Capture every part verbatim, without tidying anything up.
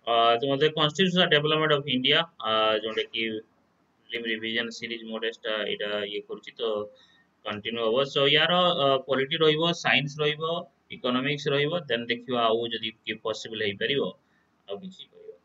तो constitutional development of India जोटा कि फिल्म रिवीजन सीरीज मोडेस्टा एटा ये करूची तो कंटिन्यू हबो सो यार पॉलिटी रहइबो साइंस रहइबो इकोनॉमिक्स रहइबो देन देखियो आउ जदी कि पॉसिबल हेइ परिबो आउ किछि करियो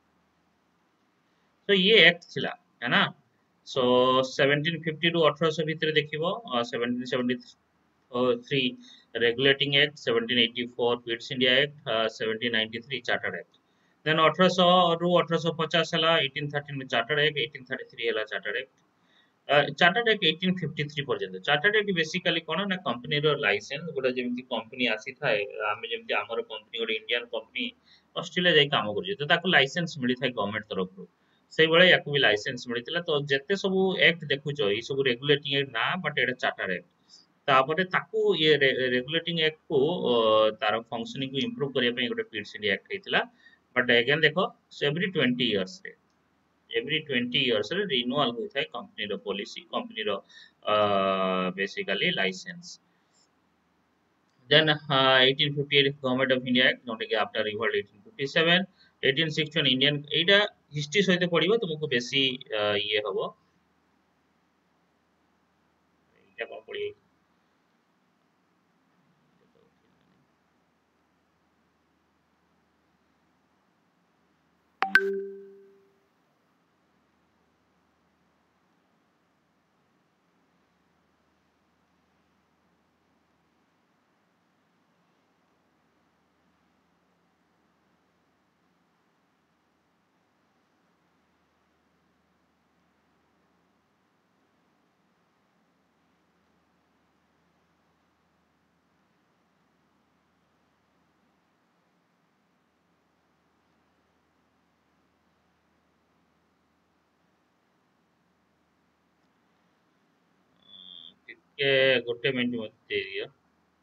तो ये एक्ट थिला है ना सो सेवेंटीन फिफ्टी टू अठारह सौ भितर देखिबो seventeen seventy three regulating act seventeen eighty-four pids india act uh, seventeen ninety-three chartered act then अठारह सौ रु अठारह सौ पचास हला eighteen thirteen में chartered act eighteen thirty-three हला chartered act chartered act eighteen fifty-three पर्यंत चार्टर्ड एक्ट बेसिकली कोन ना कंपनी रो लाइसेंस गोटा जेमति कंपनी आसी थाए आमे जेमति हमर कंपनी गोटे इंडियन कंपनी ऑस्ट्रेलिया जाई काम करू तो ताको लाइसेंस मिली थाए गवर्नमेंट तरफ रो सेही बळे याकू भी लाइसेंस मिलितला तो जत्ते सब एक्ट देखुचो ई सब रेगुलेटिंग एक्ट ना बट एटा चार्टर्ड एक्ट तापरे ताकू ये रेगुलेटिंग एक्ट को तार फंक्शनिंग को इंप्रूव करिया पे गोटे पीड्स इंडिया एक्ट हेतिला बट अगेन देखो एवरी ट्वेंटी इयर्स रे every twenty years रे renewal होता है कंपनी रो पॉलिसी कंपनी रो basically licence then uh, eighteen fifty-eight government of India act जोटे कि after revolt eighteen fifty-seven eighteen sixty-one Indian एटा हिस्ट्री सहित पढिबो तुमको बेसी ये हबो एटा कोन पढि ଟିକେ ଗୋଟେ ମିନିट ମତେ ଦେଇ ଦିଅ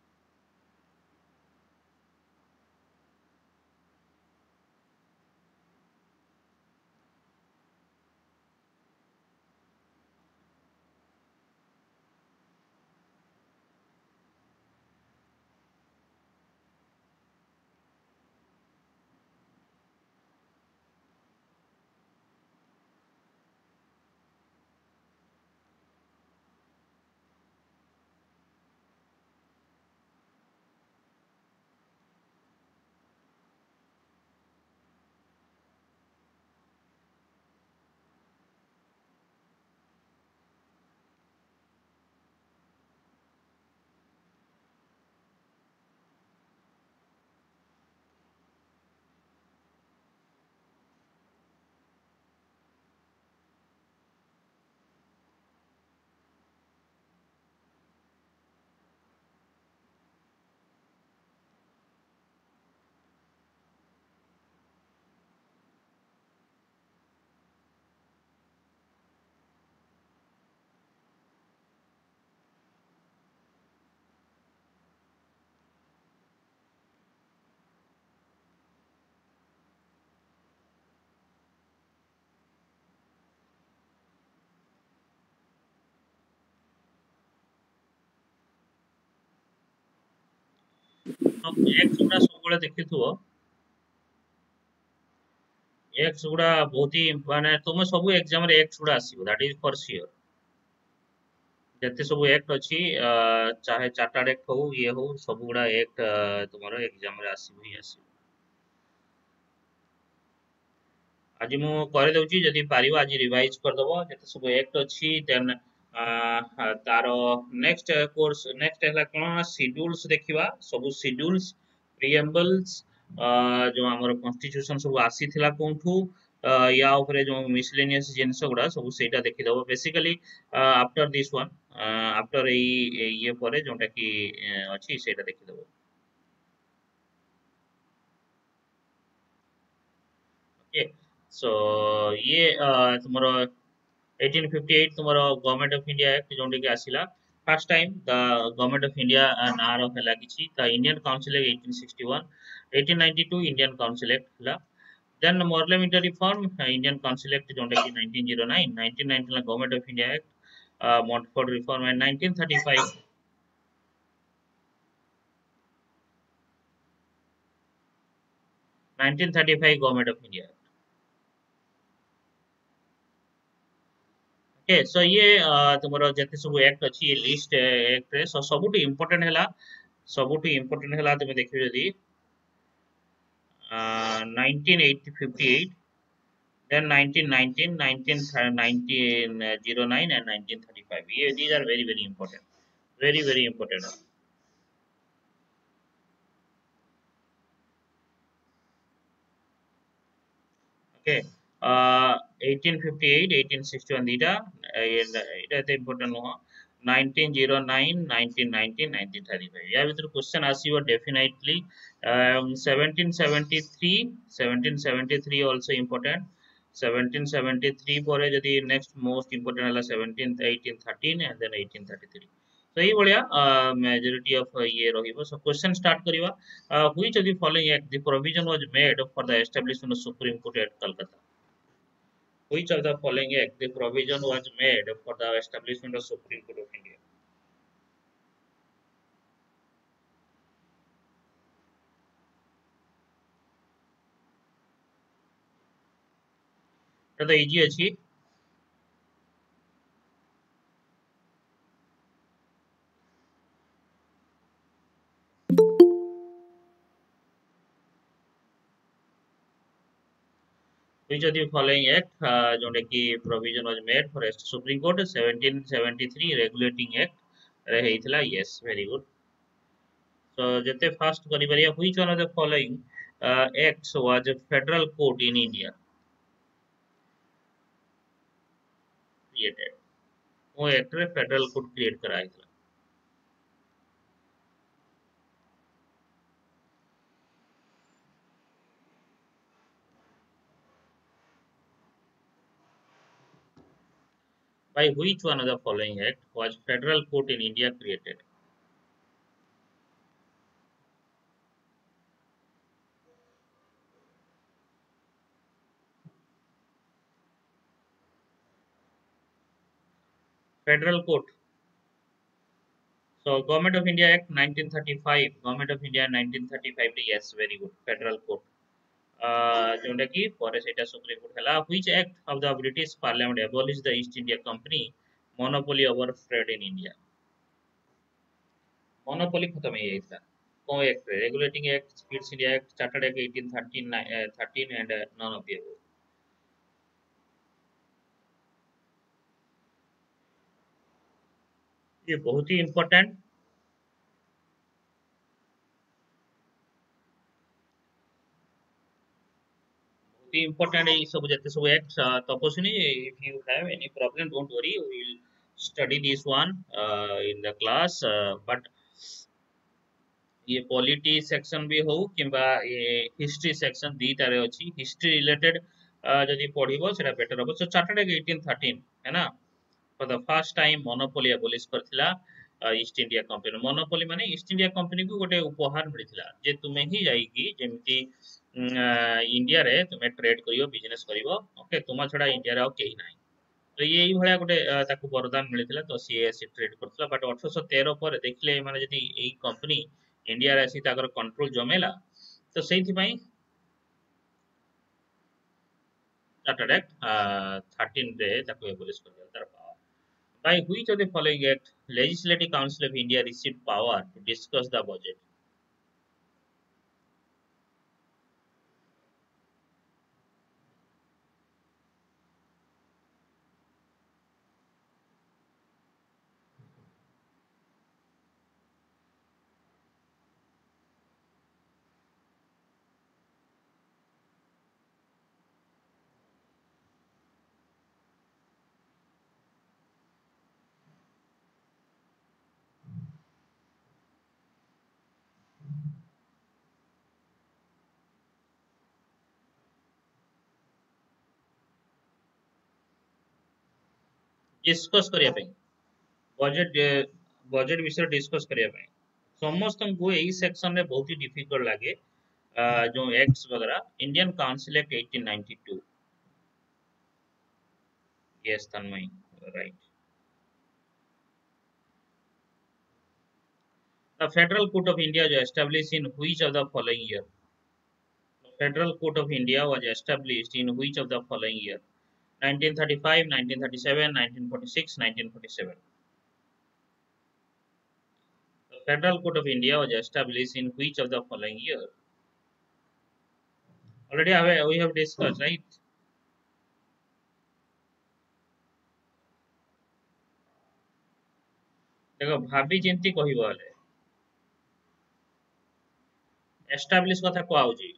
एक्स गुड़ा सब बळे देखिथुओ एक्स गुड़ा बहुत ही माने तुम सब एग्जाम रे एक्स गुड़ा आसीबो दैट इज फॉर श्योर जते सब एक्ट अछि चाहे चार्टर्ड एक्ट हो ये हो सब गुड़ा एक्ट तुम्हारा एग्जाम रे आसीबो ही आसीबो आज मु करे दउची जदि पारिबो आज रिवाइज कर दबो जते सब एक्ट अछि देन तारो नेक्स्ट कोर्स नेक्स्ट हला कोन शेड्यूल्स देखिबा सब शेड्यूल्स प्रीएम्बल्स जो हमर कॉन्स्टिट्यूशन सब आसी थिला कोंठू या ऊपर जो मिसलेनियस जिंस गुड़ा सब सेटा देखि दबो basically after this one after ए ये परे जोटा कि अछि सेटा देखि दबो ओके सो ये तुमरो eighteen fifty-eight तुम्हारा गवर्नमेंट ऑफ इंडिया एक्ट जोंडे के आसिला first time the government of India नार हला किछि the Indian council act eighteen sixty-one eighteen ninety-two Indian council act हला then parliamentary reform Indian council act जोंडे की nineteen oh nine nineteen ninety ला government of India act Montford reform and nineteen thirty-five nineteen thirty-five Government of India. Okay so ये तुमर जते सब act अछि list act रे सो सबुठी इंपोर्टेंट हैला सबुठी इंपोर्टेंट हैला तुम देखियो जदी nineteen fifty-eight then nineteen nineteen nineteen nineteen oh nine and nineteen thirty-five ये these are very very important very very important okay uh eighteen fifty-eight eighteen sixty-one dita এটা important no nineteen oh nine nineteen nineteen nineteen thirty-five या भीतर question आसीबो definitely um, seventeen seventy-three seventeen seventy-three also important seventeen seventy-three ପରେ ଯଦି next most important ହେଲା seventeen eighteen thirteen and then eighteen thirty-three so ଏଇ ଭଳିଆ majority of ଇଏ ରହିବ so question start କରିବା uh, which of the following act the provision was made for the establishment of Supreme Court at Calcutta which of the following act the provision was made for the establishment of Supreme Court of India এটা তো easy ଅଛି which of the following act uh, जोंडे की provision was made for a Supreme Court seventeen seventy-three regulating act रे हेइथिला yes very good so जते first करि परिया which one of the following uh, acts was a federal court in India created वो act रे federal court create करा हेइथिला by which one of the following act was federal court in India created federal court so Government of India Act nineteen thirty-five Government of India nineteen thirty-five yes very good federal court uh, जोंडा की ପରେ ସେଇଟା supreme court ହେଲା which act of the British Parliament abolished the East India Company monopoly over trade in India monopoly खत्म हो जाइता कौन act regulating act Speeds India Act Chartered Act eighteen thirteen uh, thirteen and uh, none of the above ये बहुत ही important the important is सब जते सब acts uh, Tapaswini if you have any problem don't worry we will study this one uh, in the class uh, but ये polity section भी हो किंबा ये हिस्ट्री सेक्शन दीटा रे अछि हिस्ट्री रिलेटेड जदि पढिबो सेटा बेटर हो so chartered act eighteen thirteen है ना for the first time monopoly abolish करथिला ईस्ट इंडिया कंपनी मोनोपोली माने ईस्ट इंडिया कंपनी को गोटे उपहार मिलिथिला जे तुमे ही जाईकी जेमती इंडिया रे तुमे ट्रेड करियो बिजनेस करियो ओके तुमा छडा इंडिया रे केही नाही तो ये ही भलिया गोटे ताकू वरदान मिलिथिला तो सीए सी ट्रेड करथिला बट अठारह तेरह पर देखले माने जदि एई कंपनी इंडिया रे आसी ताकर कंट्रोल जमेला तो सेहिथि पई चार्टर्ड एक्ट thirteen रे ताकू एबोलिश कर दिया तार power by which of the following act Legislative Council of India received power to discuss the budget discuss करिया पई बजेट बजेट विषय डिस्कस करिया पई समस्त को एई सेक्शन रे बहुत ही डिफिकल्ट लागे uh, जो एक्ट्स वगैरह Indian council act eighteen ninety-two yes Tanmay right the Federal Court of India was established in which of the following year Federal Court of India was established in which of the following year? nineteen thirty-five, nineteen thirty-seven, nineteen forty-six, nineteen forty-seven. The Federal Court of India was established in which of the following year? Already have- we have discussed, right? देखो भाभी चिंती कहबो हेले establish कथा को आउची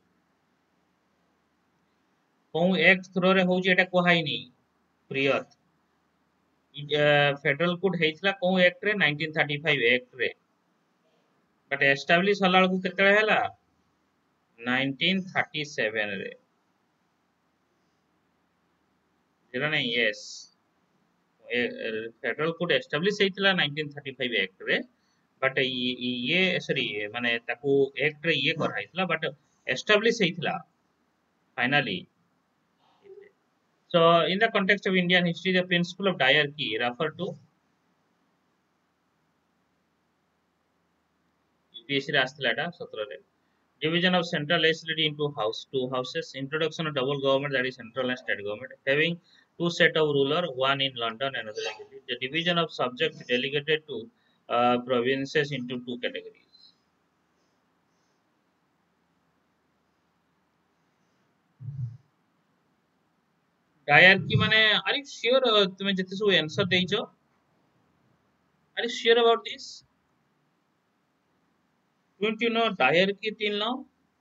कोन act throw रे होची एटा कोहाइनी प्रियर फेडरल कोड हेइतला कोन एक्ट रे nineteen thirty-five एक्ट रे बट एस्टाब्लिश हला को केतले हैला nineteen thirty-seven रे जेरा नै यस फेडरल कोड एस्टाब्लिश हेइतला nineteen thirty-five एक्ट रे बट ये सॉरी माने ताको एक्ट रे ये कर हेइतला बट एस्टाब्लिश हेइतला finally. So in the context of Indian history the principle of diarchy refer to U P S C रे आस्तला एटा seventeen रे division of central legislature into house two houses, introduction of double government, that is central and state government, having two set of ruler, one in London and another in Delhi, the division of subject delegated to uh, provinces into two categories. Diarchy माने are you sure uh, तुम्हें जितने सब answer देइछो are you sure about this? Don't you know diarchy till now?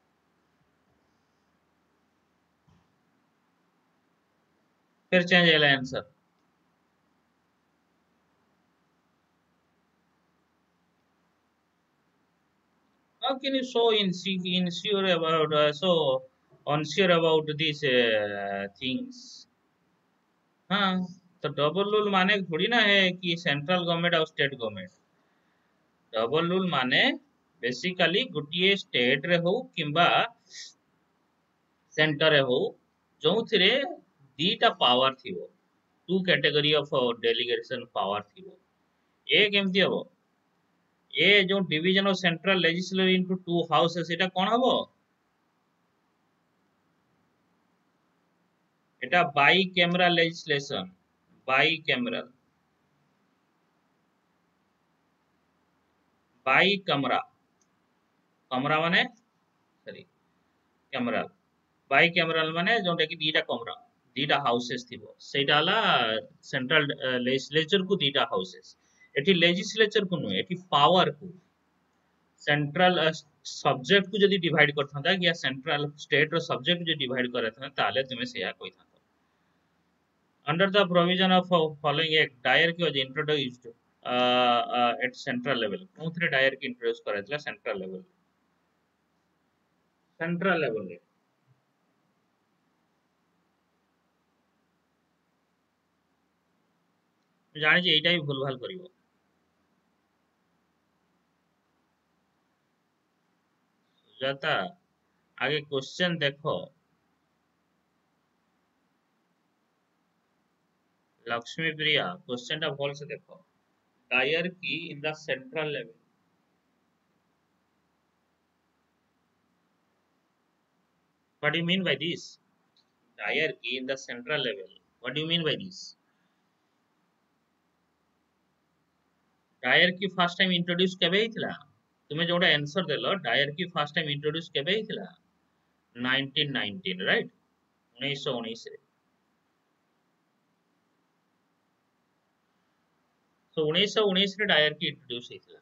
फिर change है answer. How can you so inse- insure about uh, so unsure about these uh, things? हाँ तो double rule माने थोड़ी ना है कि सेंट्रल गवर्नमेंट और स्टेट गवर्नमेंट. डबल रूल माने बेसिकली गोटे स्टेट रे हो किंबा सेंटर रे हो जो थिरे दीटा पावर थिवो two category of delegation power थिवो ए केमती हबो ए जो division of central legislature into two houses एटा कोन हबो एटा bicameral legislation bicameral bi कमरा कमरा माने सॉरी कैमरा बाई कैमरल माने जोटा कि दीटा कमरा दीटा हाउसेस थिबो सेटा हला सेंट्रल लेजिस्लेचर को दीटा हाउसेस एठी लेजिस्लेचर को नु एठी पावर को सेंट्रल सब्जेक्ट को जदी डिवाइड करथांता या सेंट्रल स्टेट रो सब्जेक्ट जो डिवाइड करथांता ताले तुमे सेया कहिथांता. Under the provision of following act diarchy was introduced uh, uh, at central level कोथरे diarchy introduce कराइतला central level central level रे जानि जे एटा भी भूल भाल करिवो सुजाता आगे क्वेश्चन देखो लक्ष्मी प्रिया क्वेश्चन टा भल से देखो diarchy in the central level what do you mean by this diarchy in the central level what do you mean by this diarchy first time introduce केबे हितला तुमे जोडा आंसर देलो diarchy first time introduce केबे हितला nineteen nineteen right nineteen nineteen रे so nineteen nineteen रे diarchy introduce हितला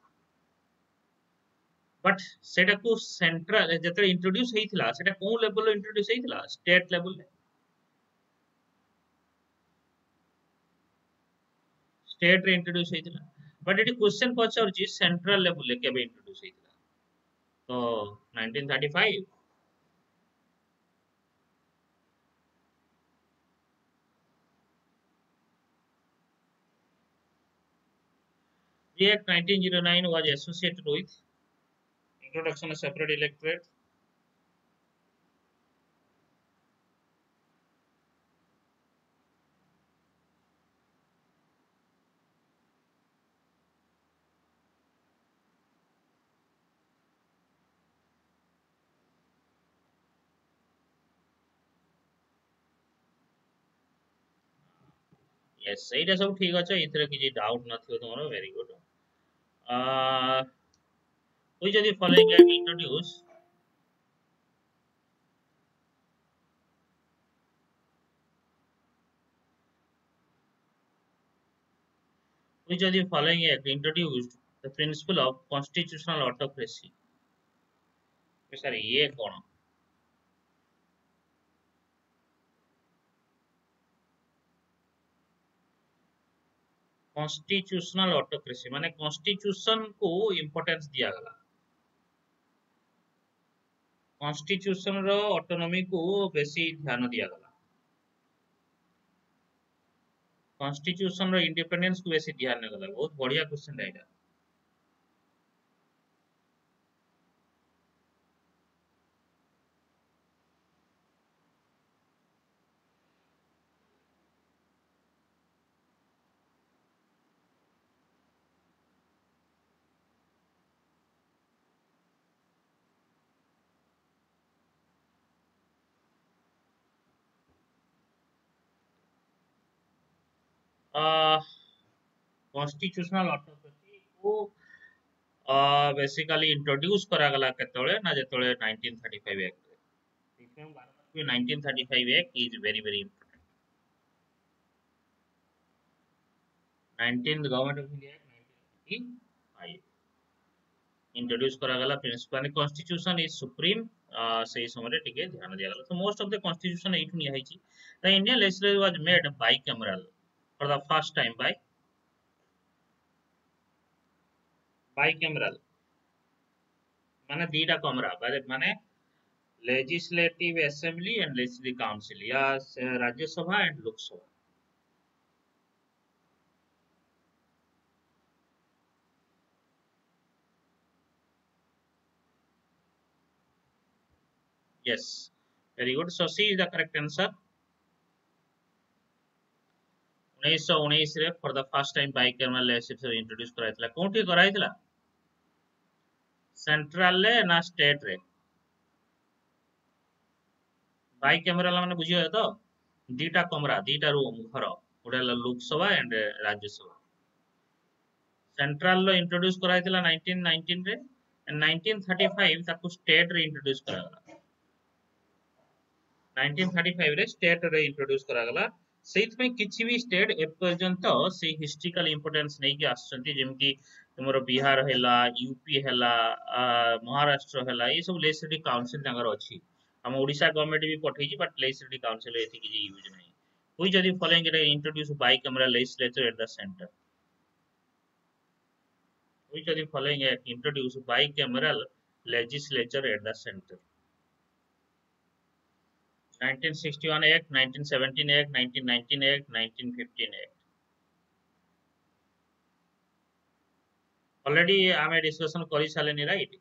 but सेटा को सेंट्रल जते इंट्रोड्यूस हेइतला सेटा कोन लेवल रो इंट्रोड्यूस हेइतला स्टेट लेवल रे स्टेट रे इंट्रोड्यूस हेइतला बट एटी क्वेश्चन पचारछि सेंट्रल लेवल रे केबे इंट्रोड्यूस हेइतला तो nineteen thirty-five the act nineteen oh nine was associated with introduction of separate electorate yes एटा सब ठीक अछि इथरे किछि डाउट नथियो तमरो very good uh which of the following act introduce which of the following act introduced the principle of constitutional autocracy sir ये कौन कॉन्स्टिट्यूशनल ऑटोक्रेसी माने कॉन्स्टिट्यूशन को इंपोर्टेंस दिया गला कॉन्स्टिट्यूशन रो ऑटोनॉमी को बेसी ध्यान दिया गला कॉन्स्टिट्यूशन रो इंडिपेंडेंस को बेसी ध्यान दिया गला बहुत बढ़िया क्वेश्चन है एटा कॉन्स्टिट्यूशनल ऑटोक्रेसी को बेसिकली इंट्रोड्यूस करा गला केतळे ना जेतळे नाइनटीन थर्टी फाइव एक्ट इसमें भारत में nineteen thirty five act is very very important nineteen government of India nineteen thirty five introduce करा गला प्रिंसिपल माने कॉन्स्टिट्यूशन इज सुप्रीम से समय रे टिके ध्यान दिया गला तो मोस्ट ऑफ द कॉन्स्टिट्यूशन एठु निया हिची the Indian legislature was made bicameral for the first time by bicameral माने दीटा कमरा माने legislative assembly and legislative council या Rajya Sabha and Lok Sabha yes very good so c is the correct answer उन्नीस सौ उन्नीस रे for the first time bicameral legislature introduce कराइतला कोठी कराइतला सेंट्रल ले ना स्टेट रे बाइकैमरल माने बुझियो तो दीटा कमरा दीटा रूम घर गोटे लोकसभा एंड राज्यसभा सेंट्रल लो इंट्रोड्यूस कराइतला नाइनटीन नाइनटीन रे एंड नाइनटीन थर्टी फाइव ताको स्टेट रे इंट्रोड्यूस करागला नाइनटीन थर्टी फाइव रे स्टेट रे इंट्रोड्यूस करागला सेइत में किछि भी स्टेट ए पर्यंत से हिस्टोरिकल इंपोर्टेंस नै कि आछंती जेमति तुमरो बिहार हैला यूपी हैला महाराष्ट्र हैला ये सब लेजिस्लेटिव काउंसिल तांगर अछि हम ओडिसा गवर्नमेंट भी पठैछि बट लेजिस्लेटिव काउंसिल एथि कि यूज नै which are the following introduce bicameral legislature at the centre which of the following act introduced bicameral legislature at the center nineteen sixty-one act nineteen seventeen act nineteen nineteen act nineteen fifteen act already आमे discussion करि सालेनी right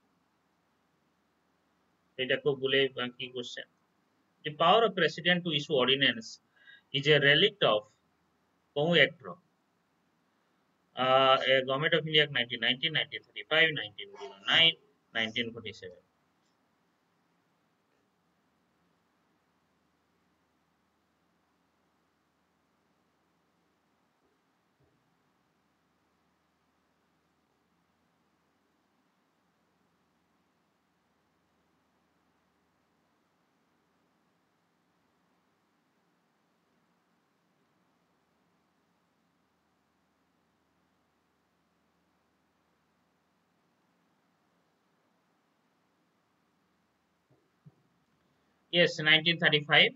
एटा को बुले बाकी question the power of president to issue ordinance is a relic of कोउ act रो uh, a government of India Act nineteen ninety, nineteen thirty-five, nineteen oh nine, nineteen forty-seven. Yes, nineteen thirty-five.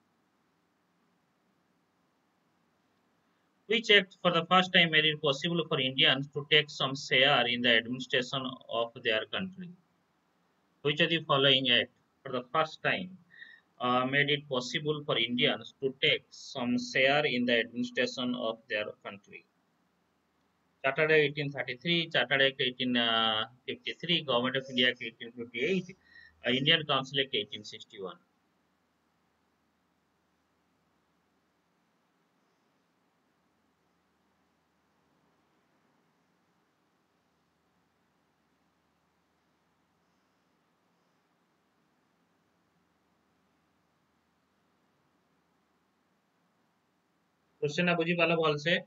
Which act for the first time made it possible for Indians to take some share in the administration of their country? Which of the following act for the first time uh, made it possible for Indians to take some share in the administration of their country? Charter Act eighteen thirty-three, Charter Act eighteen fifty-three, Government of India Act eighteen fifty-eight, uh, Indian Council Act eighteen sixty-one. Question बुझी पाल भल से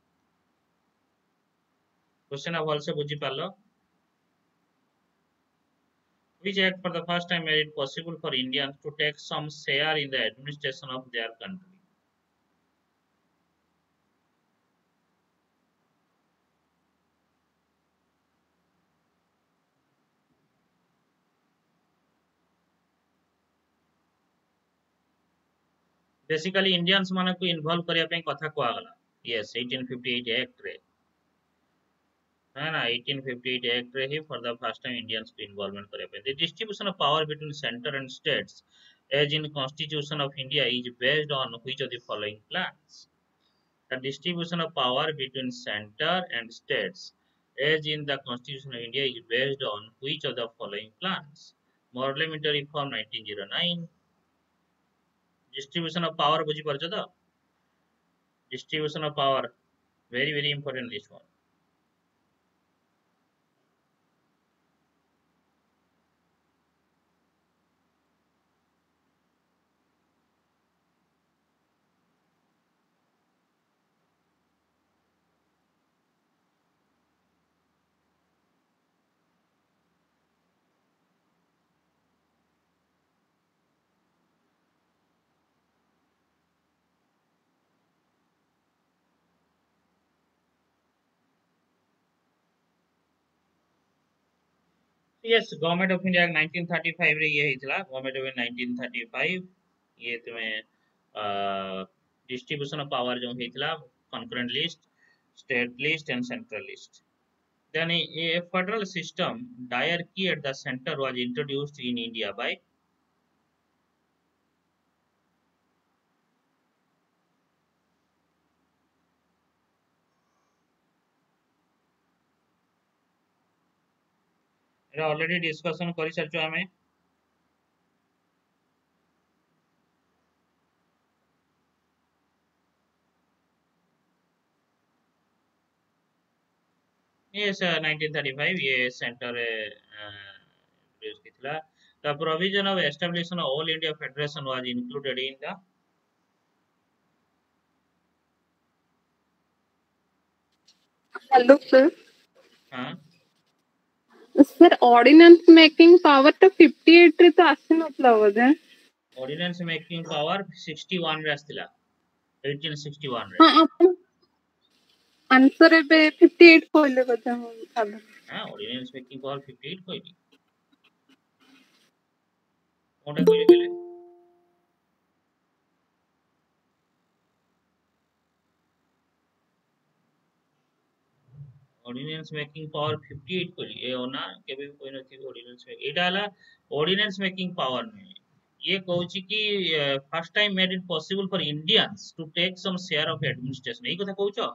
question भल से बुझी पाल which act for the first time made it possible for Indians to take some share in the administration of their country. Basically Indians माने को involve करिया पे कथा को आगला yes eighteen fifty-eight act रे है ना eighteen fifty-eight act रे ही for the first time Indians को involvement करिया पे the distribution of power between center and states as in constitution of India is based on which of the following plans. The distribution of power between center and states as in the constitution of India is based on which of the following plans. Parliamentary reform nineteen oh nine. Distribution of power बुझी परछो तो distribution of power very very important this one. Yes, Government of India nineteen thirty-five रे ये हितला Government of India nineteen thirty-five ये तुम्हें distribution of power जो हितला concurrent list, state list and central list. Then a, a federal system diarchy at the center was introduced in India by already discussion करी सारछो आमे yes uh, nineteen thirty-five ये center introduce कितला the provision of establishment of all India Federation was included in the Hello, sir. हाँ Sir, ordinance making power to fifty-eight रे तो आसे नतला बोधे ordinance making power sixty-one रे आस्तिला eighteen sixty-one रे हाँ अपन answer है बे fifty-eight कोइले बोधे हम खादर हाँ ordinance making power fifty-eight कोइली कोटा कोइली केले ordinance making power fifty-eight कोइली ये होना केबे कोई नथी ordinance making एटा हला ordinance making power में ये कहूची कि first time made it possible for Indians to take some share of administration एई कथा कहूचो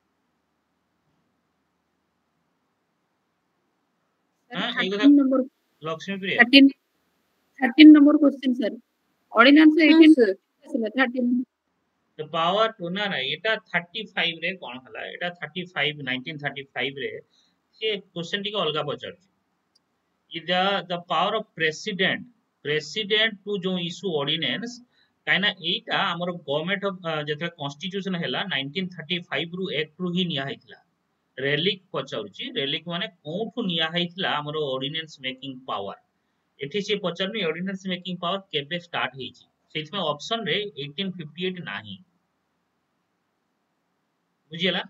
हां एई कथा number Lakshmi Priya thirteen thirteen number question sir ordinance eighteen sir. thirteen the power to ना ना एटा thirty-five रे कोन हला एटा thirty-five nineteen thirty-five रे से क्वेश्चन टिके अलगा पचार the the power of president president to जो इशू ऑर्डिनेंस काइना एटा हमर गवर्नमेंट ऑफ जेतरा कॉन्स्टिट्यूशन हैला nineteen thirty-five रु एक्ट रु ही निया हैतला रेलिक पचाउची रेलिक माने कोठु निया हैतला हमर ऑर्डिनेंस मेकिंग पावर एठी से पचारनी ऑर्डिनेंस मेकिंग पावर केबे स्टार्ट हेची सेथ में ऑप्शन रे eighteen fifty-eight नाही बुझियला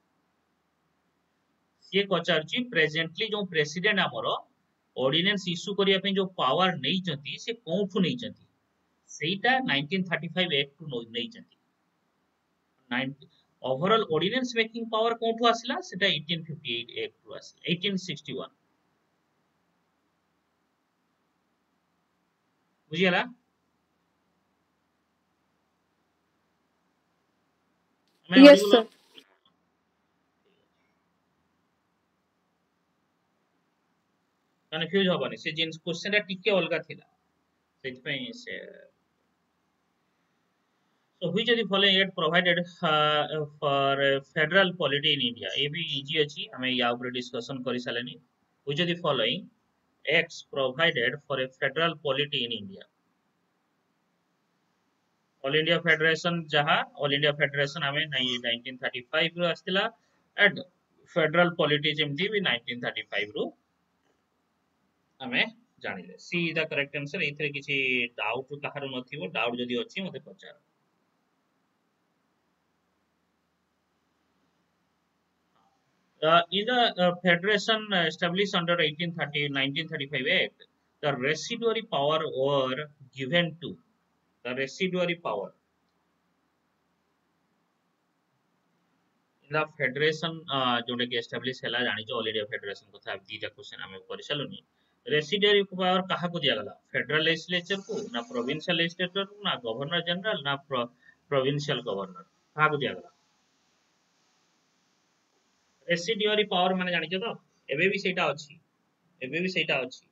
से पचारची प्रेजेंटली जो प्रेसिडेंट हमर ऑर्डिनेंस इशू करिया पे जो पावर नहीं चंती से कोठु नहीं चंती सेटा nineteen thirty-five एक्ट टू नहीं चंती ओवरऑल ऑर्डिनेंस मेकिंग पावर कोठु आसिला सेटा eighteen fifty-eight एक्ट टू आसिला eighteen sixty-one बुझियला Yes, sir. कन्फ्यूज होबनी से जिन क्वेश्चन रा टिके अलगा थिला सेत पे से so which of the following act provided uh, for uh, federal polity in India ये भी इजी अछि हमें या ऊपर डिस्कशन करि सालेनी which of the following acts provided for a federal polity in India all India federation जहाँ all India federation आमे नाइंटीन थर्टी फाइव रो आस्तिला एंड फेडरल पॉलिटी जेमती भी नाइंटीन थर्टी फाइव रो आमे जानिले सी द करेक्ट आंसर एथरे किछि डाउट काहार नथिबो डाउट जदि अछि मते पचार Uh, in the uh, federation uh, established under eighteen thirty, nineteen thirty-five Act, the residuary power were given to the residuary power in the federation जोटा कि establish हैला जानी जो ऑल इंडिया फेडरेशन को था दी द क्वेश्चन हमें परिचलनी residuary power कहा को दिया गला फेडरल लेजिस्लेचर को ना प्रोविंशियल लेजिस्लेचर को ना गवर्नर जनरल ना प्रोविंशियल गवर्नर कहा को दिया गला रेसिडुअरी पावर माने जानि तो एबे भी सेटा अछि एबे भी सेटा अछि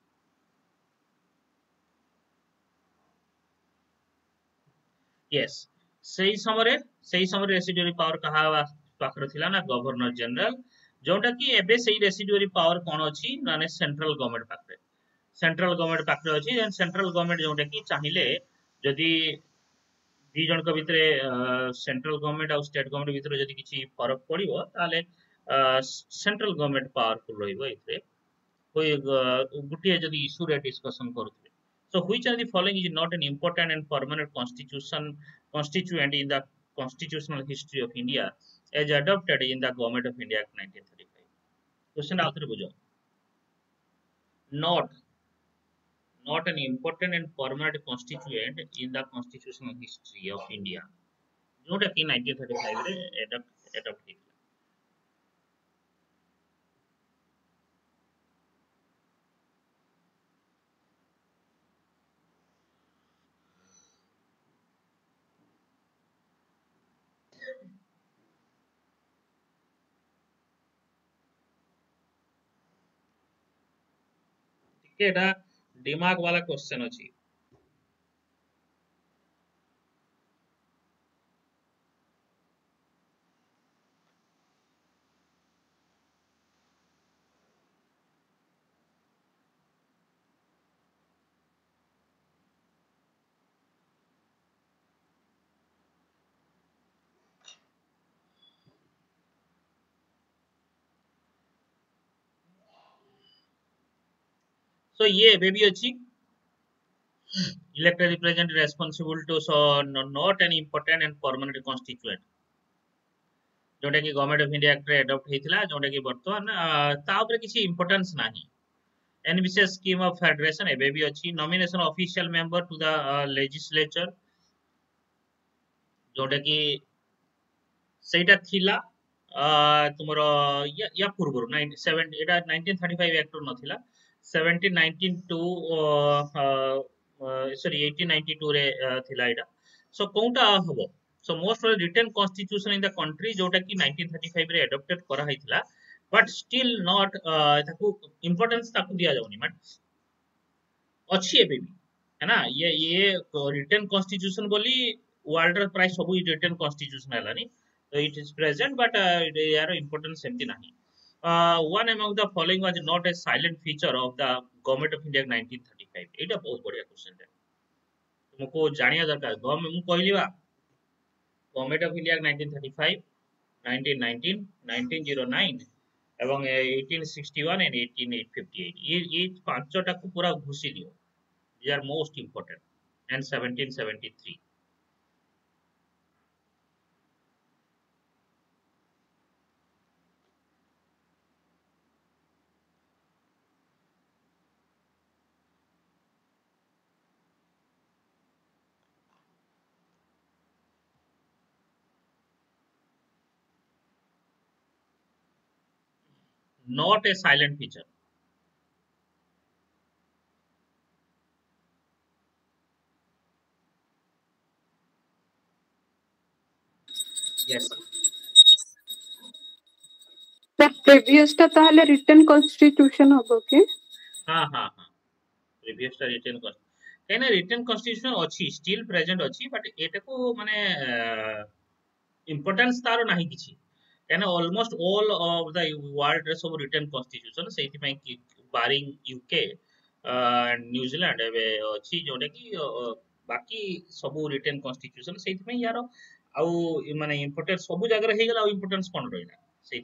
यस सही समय सही समय रेसिडुअरी पावर कहा पाखर थिला ना गवर्नर जनरल जोटा कि एबे सही रेसिडुअरी पावर कोन अछि माने सेंट्रल गवर्नमेंट पाखरे सेंट्रल गवर्नमेंट पाखरे अछि देन सेंट्रल गवर्नमेंट जोटा कि चाहिले जदि दी जन को भितरे सेंट्रल गवर्नमेंट और स्टेट गवर्नमेंट भितरे जदि किछि फरक पड़िबो ताले सेंट्रल गवर्नमेंट पावरफुल रहिबो इथरे कोई गुटिए जदि इशू रे डिस्कशन करथि so which of the following is not an important and permanent constitution constituent in the constitutional history of India as adopted in the Government of India Act nineteen thirty-five question आउथरे बुझो not not an important and permanent constituent in the constitutional history of India जोटा कि nineteen thirty-five रे adopt adopt हे एटा दिमाग वाला question अछि so ये baby अछि elected representative responsible to so no, not an important and permanent constituent जोटा कि गवर्नमेंट ऑफ इंडिया एक्ट रे अडॉप्ट हेतिला जोटा कि वर्तमान ता ऊपर किछि इंपोर्टेंस नाही एन विशेष स्कीम ऑफ फेडरेशन एबे भी अछि nomination official member to the legislature जोटा कि सेटा थिला तुमरो या, या पूर्व नाइंटीन एटा नाइंटीन थर्टी फाइव एक्ट नथिला seventeen ninety two sorry eighteen ninety two रे थिला एटा सो कोनटा हबो so most of written constitution in the country जोटा कि नाइंटीन थर्टी फाइव रे अडॉप्टेड करा हैतिला बट स्टिल नॉट ताकू इंपोर्टेंस ताकू दिया जाउनी बट अच्छी एबे भी है ना ये ये रिटन कॉन्स्टिट्यूशन बोली वर्ल्ड रे प्राय सब रिटन कॉन्स्टिट्यूशन हलानी so it is present but uh, they are important सेमती नाही uh, one among the following was not a silent feature of the government of India nineteen thirty five एटा बहुत बढ़िया क्वेश्चन है तुमको जानिया दरकार गवर्नमेंट मु कहली बा government of India nineteen thirty five nineteen nineteen nineteen o nine एवं eighteen sixty one and eighteen fifty eight ये ये पांचटा को पूरा घुसी दियो they are most important and seventeen seventy three not a silent feature yes sir previous ता ताले रिटन कॉन्स्टिट्यूशन हबो के हां हां हां प्रीवियस ता रिटन कॉन्स्ट केने रिटन कॉन्स्टिट्यूशन अछि स्टिल प्रेजेंट अछि बट एटा को माने इंपोर्टेंस तारो नाही किछि केने almost all of the world रे सब रिटन कॉन्स्टिट्यूशन सेति पय कि बारिंग यूके एंड न्यूजीलैंड एबे अछि जोडे कि बाकी सब रिटन कॉन्स्टिट्यूशन से यार आउ माने इम्पोर्टेंस सब जगह हे गला इम्पोर्टेंस कोन रहिला से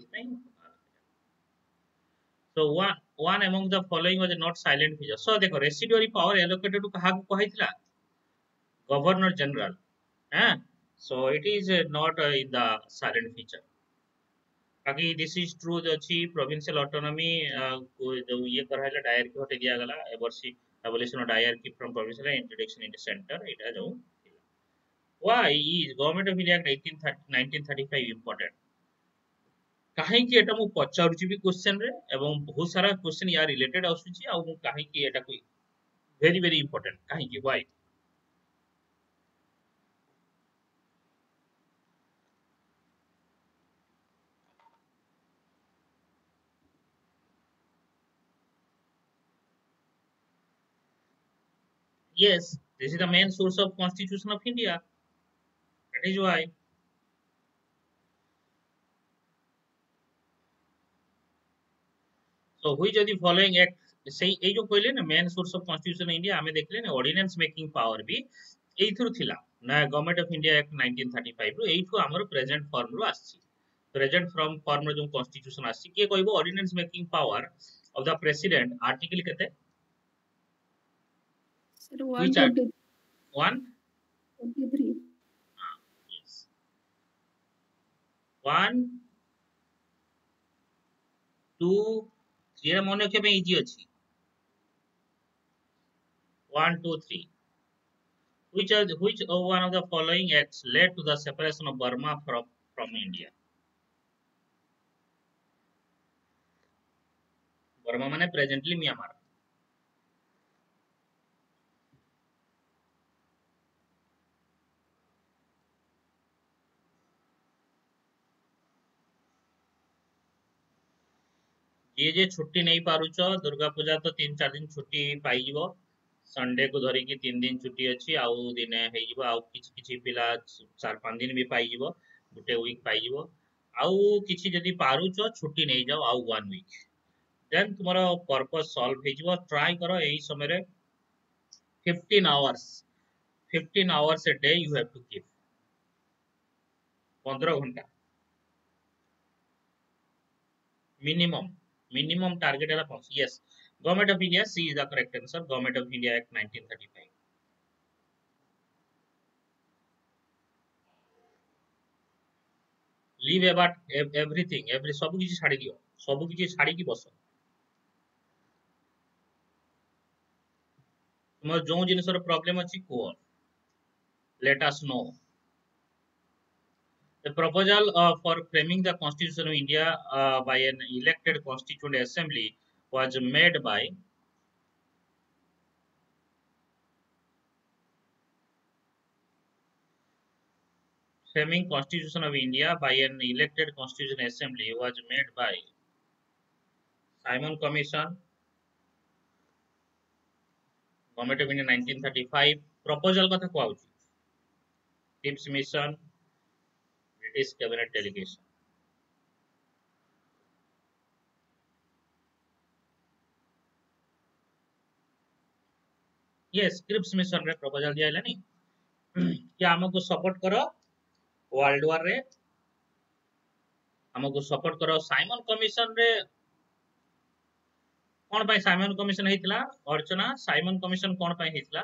so one one among the following was not silent feature so देखो residuary power allocated to कहा को कहितला governor general eh so it is uh, not uh, in the silent feature बाकी दिस इज ट्रू अछि provincial autonomy को जो ये कराइला डायर की हटे दिया गला एबरसी abolition of diarchy from provincial introduction in the centre इटा जो why is government of India act nineteen thirty five important काहे कि एटा मु पचारुची भी क्वेश्चन रे एवं बहुत सारा क्वेश्चन या रिलेटेड आसुची आ मु काहे कि एटा कोई वेरी वेरी इंपोर्टेंट काहे कि why yes this is the main source of constitution of India that is why so which of the following act से ए जो कहले ना main source of constitution India हमें देखले ना ऑर्डिनेंस मेकिंग पावर भी एई थ्रू थिला ना government of India act nineteen thirty five रो एई थ्रू हमर प्रेजेंट फॉर्म रो आछि प्रेजेंट फ्रॉम फॉर्म रो जो कॉन्स्टिट्यूशन आछि के कहबो ordinance making power of the president article केते Sir, which one art twenty one twenty-three. ah, yes one two three रे मने के में इजी अछि one two three which are which of one of the following acts led to the separation of Burma from from India Burma माने presently Myanmar ये जे छुट्टी नहीं पारुच दुर्गा पूजा तो तीन चार दिन छुट्टी पाई जीवो संडे को धरी कि तीन दिन छुट्टी अछि आउ दिने हे जीवो आउ किछ किछ पिला चार पांच दिन भी पाई जीवो गुटे वीक पाई जीवो आउ किछि जदी पारुच छुट्टी नहीं जाओ आउ वन वीक देन तुम्हारा पर्पस सॉल्व हे जीवो ट्राई करो एही समय रे fifteen hours fifteen hours a day you have to give पंद्रह घंटा minimum minimum target है ना yes government of India C is the correct answer government of India act nineteen thirty-five leave about ev- everything every सब किछि छाड़ी दियो सब किछि छाड़ी की बस तुम जो जिनिस रो प्रॉब्लम अछि को let us know the proposal uh, for framing the constitution of India uh, by an elected constituent assembly was made by framing constitution of India by an elected constituent assembly was made by Simon Commission Government of India nineteen thirty-five proposal कथा को आउची Tips mission British cabinet delegation yes Cripps mission रे proposal दिया नहीं क्या हमको support करो world war रे हमको सपोर्ट करो साइमन कमिशन रे कोन पाई साइमन कमिशन हेतिला अर्चना साइमन कमिशन कोन पाई हेतिला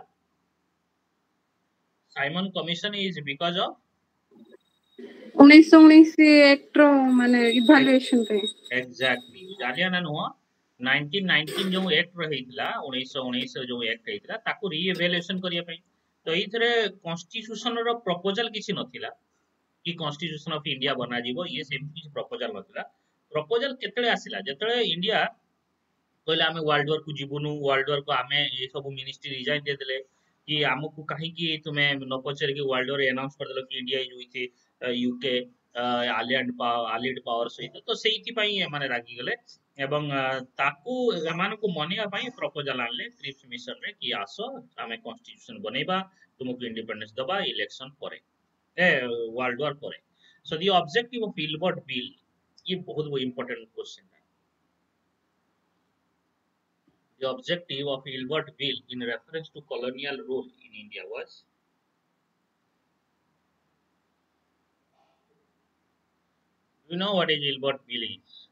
Simon Commission is because of उन्नीस उन्नीस एक्ट रो माने इवैल्यूएशन पे एग्जैक्टली जानिया ना नुआ नाइंटीन नाइंटीन जो एक्ट रहितला उन्नीस उन्नीस जो एक्ट हेतिला ताको रीइवैल्यूएशन करिया पई तो इथरे कॉन्स्टिट्यूशन रो प्रपोजल किछि नथिला कि कॉन्स्टिट्यूशन ऑफ इंडिया बना जीवो ये सेम किछि प्रपोजल नथिला प्रपोजल केतळे आसिला जेतळे इंडिया कहले आमे वर्ल्ड वार को जीवनु वर्ल्ड वार को आमे ये सब मिनिस्ट्री रिजाइन दे देले कि हमको कहीं कि तुमे न पचर कि वर्ल्ड वार अनाउंस कर देलो कि India is with UK allied allied power सहित तो सेइथि पई माने रागी गले एवं ताकू एमान को मनिया पई प्रपोजल आनले क्रिप्स मिशन रे कि आसो आमे कॉन्स्टिट्यूशन बनेबा तुमको इंडिपेंडेंस दबा इलेक्शन परे ए वर्ल्ड वार परे so the objective of Ilbert Bill ये बहुत इंपोर्टेंट क्वेश्चन है The objective of Ilbert Bill in reference to colonial rule in India was You know what is Gilbert Bill is?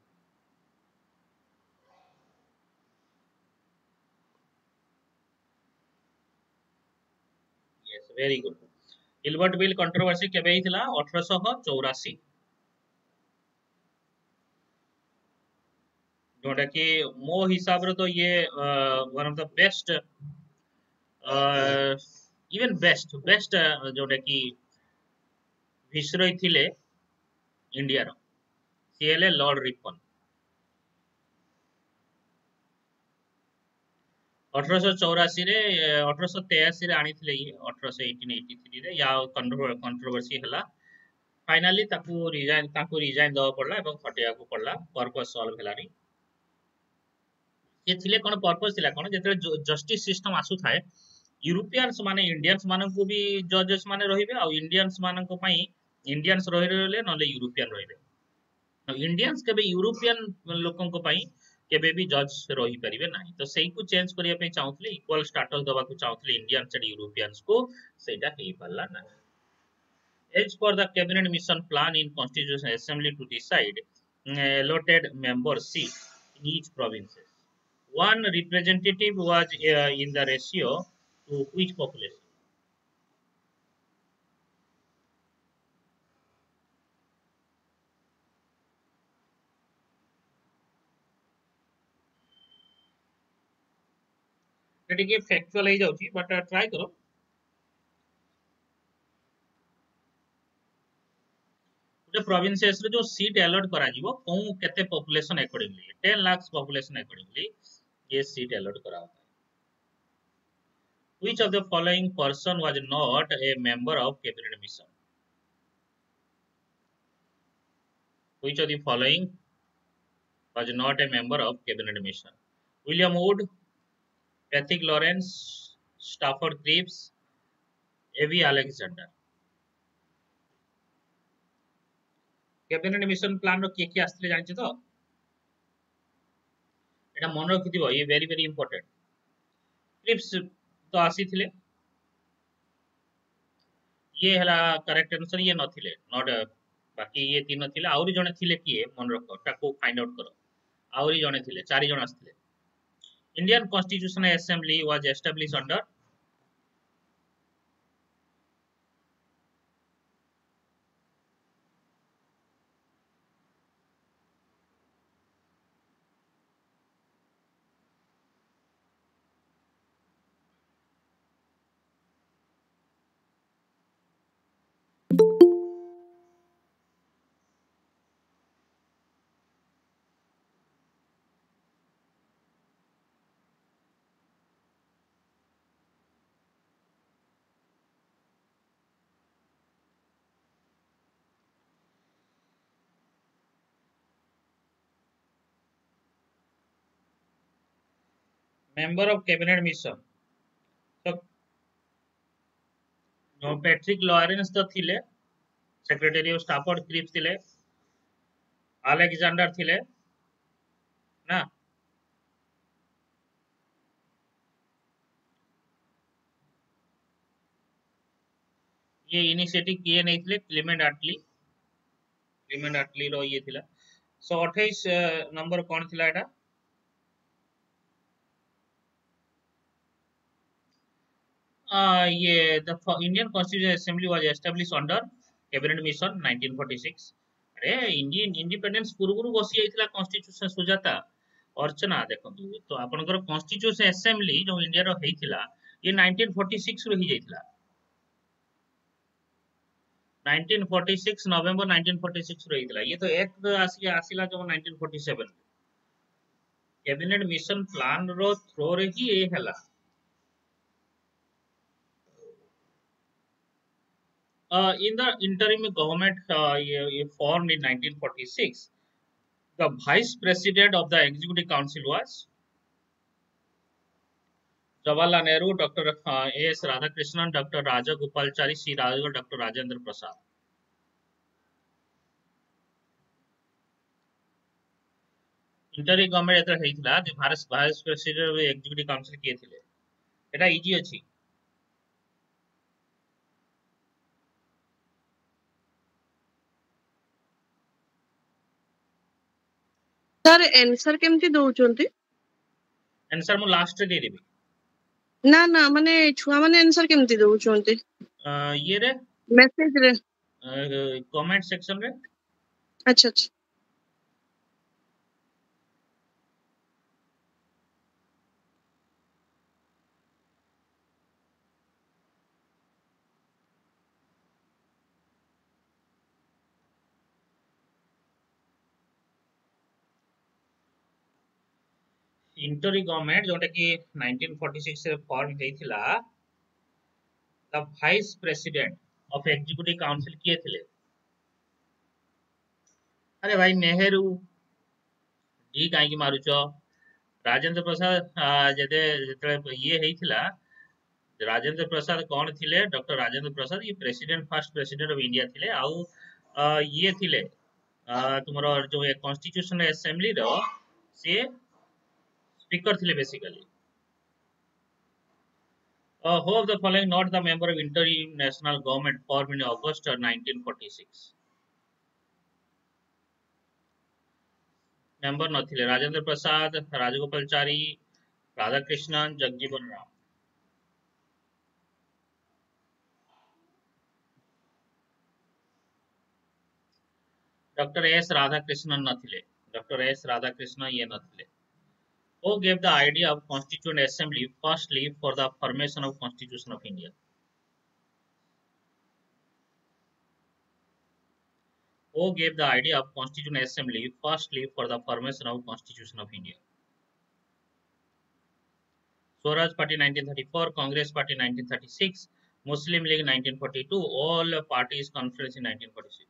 Yes, very good. Gilbert Bill controversy केबे हितला अठारह चौरासी जोटा कि मो हिसाब रे तो ये one of the best even best best जोटा कि विसरय थिले इंडिया रो सी हेले लॉर्ड रिपन अठारह चौरासी रे अठारह तेयासी रे आनी थिले ये अठारह अठारह रे या कंट्रोवर्सी हला फाइनली ताकू रिजाइन ताकू रिजाइन दवा पड़ला एवं हटिया को पड़ला पर्पस सॉल्व हेलानी ये थिले कोन पर्पस थिला कोन जेते जस्टिस सिस्टम आसु थाए यूरोपियंस माने इंडियंस माने को भी जजेस माने रहिबे आ इंडियंस माने को पई इंडियंस रहि रहले नले यूरोपियन रहिबे इंडियंस के भी यूरोपियन लोकन को पई केबे भी जज रही परिबे नाही तो सेही को चेंज करिया पे चाहउतले इक्वल स्टेटस दबा को चाहउतले इंडियंस एंड यूरोपियंस को सेटा हेई पल्ला ना as per the cabinet mission plan in constitutional assembly to decide uh, allotted member seat in each provinces one representative was uh, in the ratio to which population एटी के factual हे जाउची but try करो जो provinces रे जो seat allot करा जीवो कोउ केते population accordingly ten lakh population accordingly ये सीट अलॉट करा होता है which of the following person was not a member of cabinet mission which of the following was not a member of cabinet mission William Wood Patrick Lawrence Stafford Cripps A V Alexander Cabinet Mission Plan रो के के आस्ते जानि तो एटा मन रखि दिबो ये वेरी वेरी इंपोर्टेंट क्लिप्स तो आसी थिले ये हला करेक्ट आंसर ये नथिले नॉट बाकी ये तीन थिले आउरी जने थिले किए मन रखो ताको फाइंड आउट करो आउरी जने थिले चारि जन आस्ते Indian constitutional assembly was established under member of cabinet mission तो जो पैट्रिक लॉरेंस तो थिले सेक्रेटरी ऑफ स्टाफोर्ड क्रिप्स थिले अलेक्जेंडर थिले ना ये इनिशिएटिव किए नहीं थिले क्लेमेंट आटली क्लेमेंट आटली रो ये थिला सो अट्ठाईस नंबर कोन थिला एटा Uh, ये the Indian Constitutional Assembly was established under Cabinet Mission nineteen forty-six. अरे इंडियन इंडिपेंडेंस पूर्वरु बसी आइथिला कॉन्स्टिट्यूशन सुजाता अर्चना देखो तो आपनकर कॉन्स्टिट्यूशन असेंबली जो इंडिया रो हेइथिला ये nineteen forty-six रो ही जाइथिला nineteen forty-six नवंबर nineteen forty-six रो हेइथिला ये तो एक आसी आसीला जो nineteen forty-seven Cabinet Mission Plan रो थ्रो रे ही ए हला Uh, in the interim government uh, formed in nineteen forty-six, the vice president of the executive council was Jawaharlal Nehru, Doctor Uh, A S Radhakrishnan, Doctor Raja Gopalachari, C. Raju, Doctor Rajendra Prasad. Interim government एतर हेइथिला J Bharat vice president of executive council किए थिले एटा easy अछि sir answer केमती दउचंती answer मु last रे दे देबी ना ना माने छुआ माने आंसर केमती दउचंती अ, ये रे मैसेज रे कमेंट सेक्शन रे अच्छा अच्छा इंटरी गवर्नमेंट जोटा कि नाइंटीन फोर्टी सिक्स रे फॉर्म हेइथिला the vice president of executive council किए थिले अरे भाई नेहरू डी काई की मारुचो राजेंद्र प्रसाद आ, जदे जतले ये हेइथिला राजेंद्र प्रसाद कौन थिले डॉक्टर राजेंद्र प्रसाद ये president first president of India थिले आउ आ, ये थिले आ, तुमरो जो ये कॉन्स्टिट्यूशन असेंबली रो से स्पीकर थिले basically Uh, who of the following not the member of interim national government formed in August nineteen forty-six? Member नथिले राजेंद्र प्रसाद राजगोपालचारी राधाकृष्णन जगजीवन राम डॉक्टर एस राधाकृष्णन नथिले डॉक्टर एस राधाकृष्णन ये नथिले Who gave the idea of Constituent Assembly firstly for the formation of Constitution of India? Who gave the idea of Constituent Assembly firstly for the formation of Constitution of India? Swaraj Party nineteen thirty-four, Congress Party nineteen thirty-six, Muslim League nineteen forty-two, all parties conference in nineteen forty-six.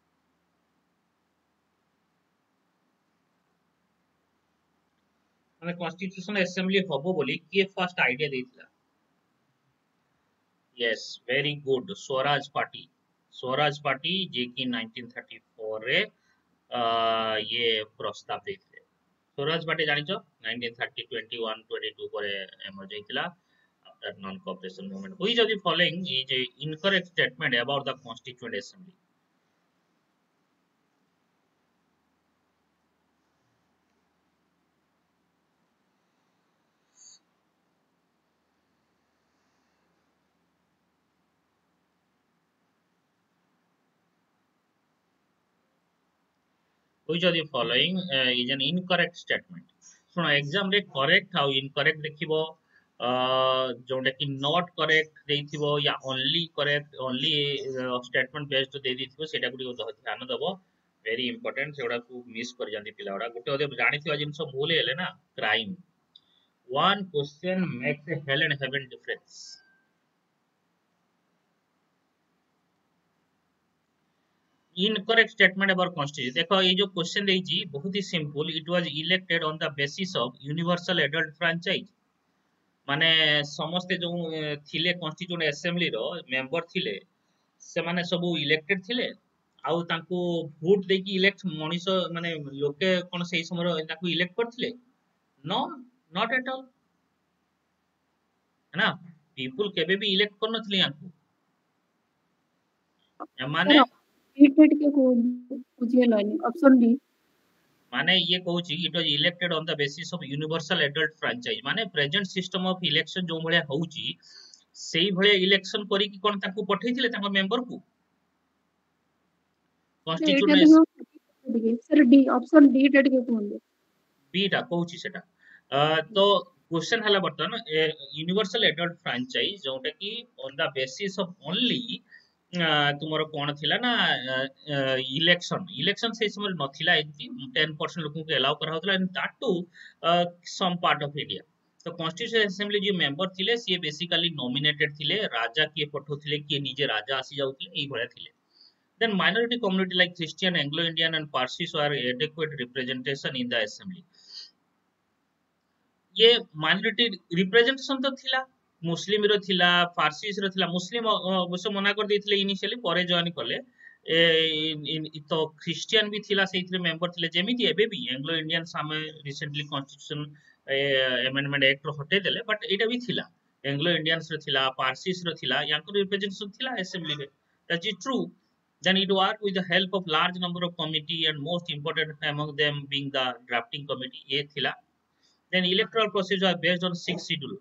মানে constitution assembly হবো বলি কে first idea দিয়েছিল yes very good Swaraj party Swaraj party जे कि nineteen thirty four रे आ, ये प्रस्ताव देथिले स्वराज पार्टी जानिचो nineteen thirty twenty one twenty two परे एमर्ज हेतिला after non cooperation movement which of the following is incorrect statement about the constituent assembly Which of the following uh, is an incorrect statement? सुनो exam रे correct आउ incorrect देखिबो जोंडे कि not correct देथिबो या only correct only statement based दे दिथिबो सेटा गुडी ध्यान देबो वेरी इंपोर्टेंट सेडा को मिस कर जानती पिलाडा गुटे ओदे जानिथिबा जिंस भूल हेले ना crime one question makes a hell and heaven difference incorrect statement about constitution देखो ये जो क्वेश्चन देइजी बहुत ही simple it was elected on the basis of universal adult franchise माने समस्त जो थिले कॉन्स्टिट्यूएंट असेंबली रो मेंबर थिले से माने सब इलेक्टेड थिले आउ तांको वोट देकी इलेक्ट मनिष माने लोके कोन सेही समय तांको इलेक्ट करथिले नो नॉट एट ऑल है ना पीपल केबे भी इलेक्ट करनथिले यांको माने रीटेड के को बुझिए लाइन ऑप्शन डी माने ये कहू छी it was elected on the basis of universal adult franchise माने प्रेजेंट सिस्टम ऑफ इलेक्शन जो भले होउची सेही भले इलेक्शन करी कि कोन ताको पठैथिले ताको मेंबर को constituent sir D option D टेड के कोन बी टा कहू छी सेटा अ, तो क्वेश्चन हला बर्तन यूनिवर्सल एडल्ट फ्रैंचाइज जोटा कि on the basis of only तुमर कोन थिला ना इलेक्शन इलेक्शन से समय नथिला एति टेन परसेंट लोगों को अलाउ करा होतला and that too some part of India तो कॉन्स्टिट्यूशन असेंबली जो मेंबर थिले सी बेसिकली नॉमिनेटेड थिले राजा के पठोथिले कि निजे राजा आसी जाउथिले एई भले थिले then minority community like Christian Anglo Indian and Parsis are adequate representation in the assembly ये माइनॉरिटी रिप्रेजेंटेशन तो थिला मुस्लिम रो थिला फारसीस रो थिला मुस्लिम अवश्य मना कर देथिले इनिशियली परे जॉइन करले ए तो क्रिश्चियन भी थिला सेइथरे मेंबर थिले जेमिति एबे भी एंग्लो इंडियन सामे रिसेंटली कॉन्स्टिट्यूशन अमेंडमेंट एक्ट रो हटे देले बट एटा भी थिला एंग्लो इंडियंस रो थिला पारसीस रो थिला याको रिप्रेजेंटेशन थिला असेंबली रे that is true Then it worked with the help of large number of committee and most important among them being the drafting committee A thila. Then electoral procedure are based on six schedule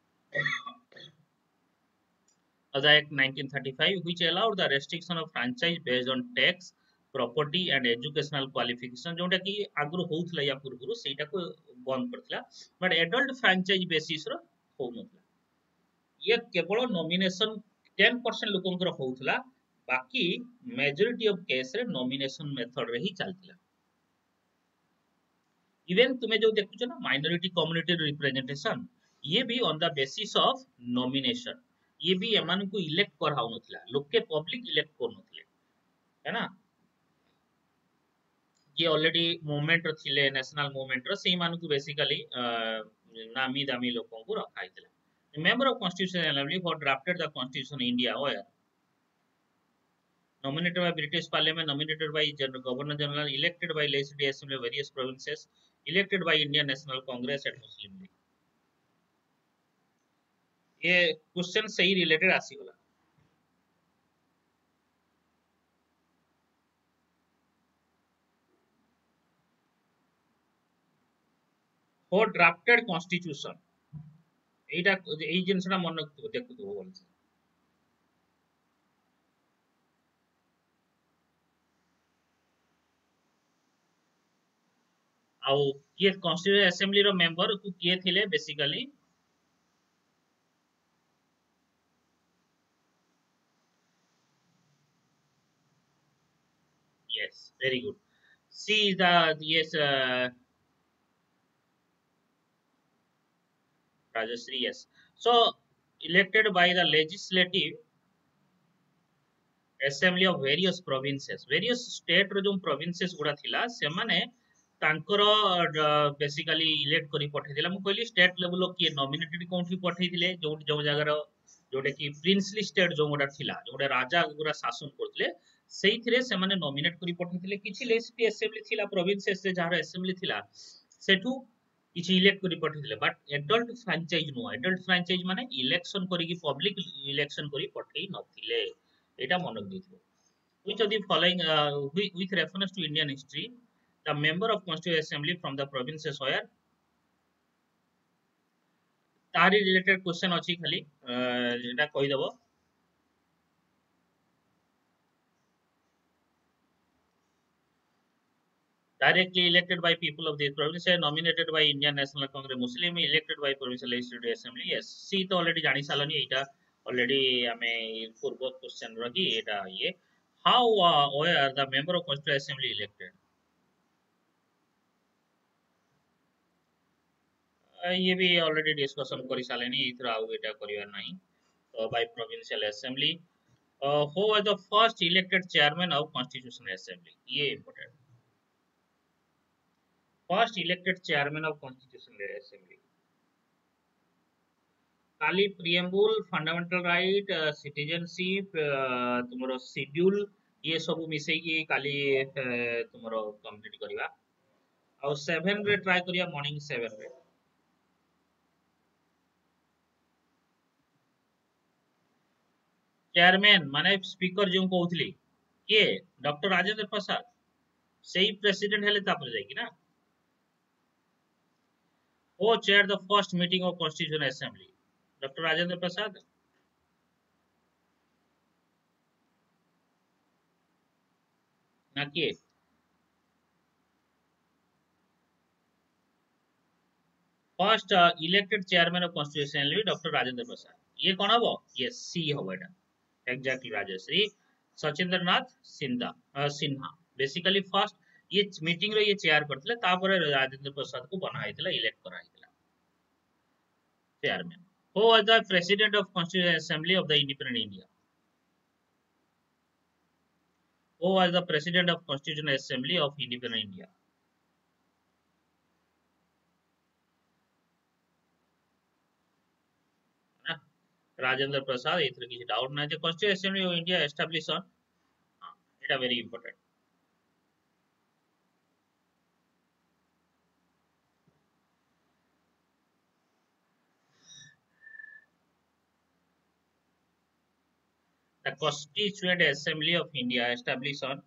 of the Act nineteen thirty-five, which allowed the restriction of franchise based on tax, property and educational qualification, जोटा कि आगुरु होउथला या पूर्वरु सेटा को बंद करथला, but adult franchise basis रो होउनथला. ये केवल nomination ten percent लोकंकर होउथला, बाकी मेजॉरिटी ऑफ केस रे नॉमिनेशन मेथड रे ही चलथिला. इवन तुम्हें जो देखुछ ना माइनॉरिटी कम्युनिटी रिप्रेजेंटेशन, ये भी on the basis of nomination, ये भी एमान को इलेक्ट कराउ नथिला, लोग के पब्लिक इलेक्ट कर नथिले, है ना. ये ऑलरेडी मूवमेंट रो थिले, नेशनल मूवमेंट रो सेही मान को बेसिकली नामी दामी लोगों को रखा हितला. Member of constitutional assembly for drafted the constitution India were nominated by British Parliament, nominated by General Governor General, elected by Legislative Assembly of various provinces, elected by Indian National Congress and Muslim League. ये question सही related आसी होला. For drafted constitution, এইটা এই জিনিসটা মনে দেখতে দেবো বলছে. ଆଉ କିଏ କନଷ୍ଟିଟ୍ୟୁଏଣ୍ଟ ଆସେମ୍ବଲି ର मेंबर को किए थिले basically yes very good see the yes uh, Rajashri yes so elected by the legislative assembly of various provinces various state रो जो provinces गुडा थिला से माने तांकर बेसिकली इलेक्ट करी पठै दिला. मु कहली स्टेट लेवल किए नॉमिनेटेड कोठी पठै दिले जो जो जगह जोटे कि प्रिंसली स्टेट जो गोटा थिला जोटे राजा गुरा शासन करथिले सेही थिरे से माने नॉमिनेट करी पठै दिले. किछि लेजिस्लेटिव असेंबली थिला प्रोविंसेस से जहार असेंबली थिला सेठू किछि इलेक्ट करी पठै दिले. But adult franchise no adult franchise माने इलेक्शन करी कि पब्लिक इलेक्शन करी पठै नथिले. एटा मनक दिथिबो. Which of the following uh, with reference to Indian history the member of constituent assembly from the provinces where तारी रिलेटेड क्वेश्चन अछि खाली एटा कहि देबो. Directly elected by people of the province, nominated by Indian National Congress Muslim, elected by provincial legislative assembly. Yes, see तो already जानी सालनी एटा already हमें पूर्व question रही एटा ये how uh, were the member of constituent assembly elected. ये भी already discussion करी सालेनी इथरा आउ एटा करिवार नाही. तो by provincial assembly uh, who was the first elected chairman of constitutional assembly, ये important. First elected chairman of constitutional assembly खाली preamble fundamental right citizenship तुमरो schedule ये सब मिसई की खाली तुमरो कंप्लीट करबा. और सेवन रे ट्राई करिया मॉर्निंग सेवन रे चेयरमैन माने स्पीकर जो कहउथली के डॉक्टर राजेंद्र प्रसाद सही प्रेसिडेंट हेले तापर जाई कि ना. Who chair the first meeting of constitutional assembly doctor Rajendra Prasad. ना के first elected chairman of constitutional assembly doctor Rajendra Prasad. ये कौन हबो यस सी हबो एटा exactly Rajshri Sachindra Nath Sinha Sinha basically first ये मीटिंग रो ये चेयर करथले तापर राजेंद्र प्रसाद को बना हितला इलेक्ट करा हितला chairman. Who was the president of Constitutional Assembly of the Independent India? Who was the president of Constitutional Assembly of Independent India? Rajendra Prasad. इथर किसी डाउट ना जे Constitutional Assembly of India established on it are very important. the Constituent Assembly of India established on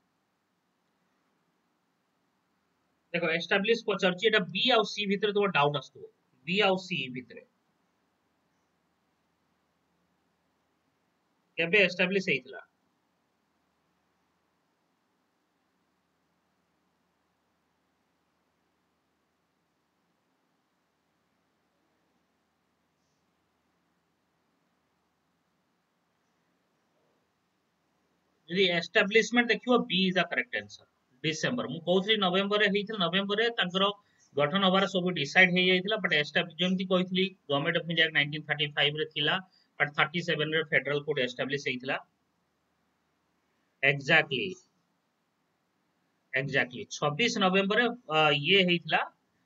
देखो establish पचारची एटा B आउ सी भितर तो डाउट आस्तो बी आउ सी भितर केबे एस्टाब्लिश हेइतला यदि एस्टाब्लिशमेंट देखियो B is the correct answer December मु कहथली नवंबर रे हेइतला नवंबर रे तांकर गठन होबार सब डिसाइड हे जाइतला बट एस्टाब्लिश जेमति कहथली government of India nineteen thirty five रे थिला बट थर्टी सेवन रे फेडरल कोड एस्टाब्लिश हेइतला एग्जैक्टली एग्जैक्टली छब्बीस नवंबर रे ये हेइतला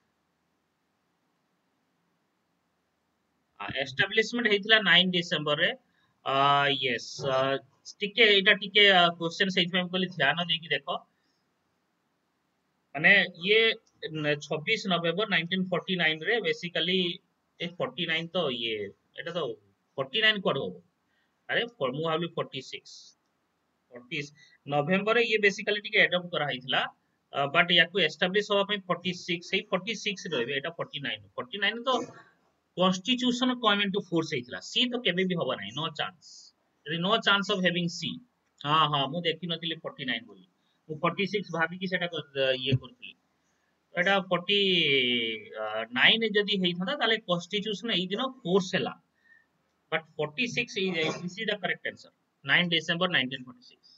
एस्टाब्लिशमेंट हेइतला नाइन डिसेंबर रे यस टिके एटा टिके क्वेश्चन सहित में कहली ध्यान देकी देखो माने ये छब्बीस नवंबर नाइंटीन फोर्टी नाइन रे बेसिकली ए फोर्टी नाइन तो ये एटा तो फोर्टी नाइन कोड हो अरे मु भाबली फोर्टी सिक्स फोर्टी नवंबर रे ये बेसिकली टिके एडॉप्ट करा हितला बट याकू एस्टैब्लिश होबा पे फोर्टी सिक्स सही फोर्टी सिक्स रहबे एटा फोर्टी नाइन फोर्टी नाइन तो कॉन्स्टिट्यूशन कम इनटू फोर्स हेतला सी तो केबे भी होबा नहीं no chance there is no chance of having C हां हां मु देखि नथिले फोर्टी नाइन बोली मु फोर्टी सिक्स भाबी कि सेटा ये करथली एटा फोर्टी नाइन जदी हेइ थंदा ताले कॉन्स्टिट्यूशन एई दिन फोर्स हैला but forty six is this is the correct answer nine December nineteen forty six